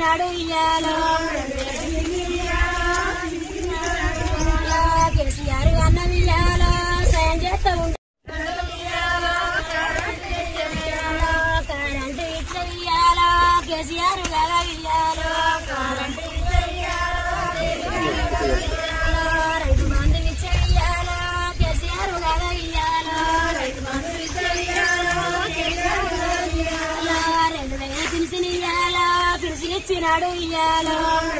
ఇచ్చినాడు ఇయ్యాలో కేసీఆర్ అన్నం ఇయ్యాలో సాయం చేస్తూ ఉంటాడు కరెంటు ఇట్లా ఇయ్యాలో కేసీఆర్ కదా ఇయ్యాలో రైతు మందు ఇచ్చే ఇయ్యాలో కేసీఆర్ కదా ఇయ్యాలో రైతు మందు ఇచ్చే ఇయ్యాలో 2000 పిలిచినియ్యాలో పిలిచి ఇచ్చినాడు ఇయ్యాలో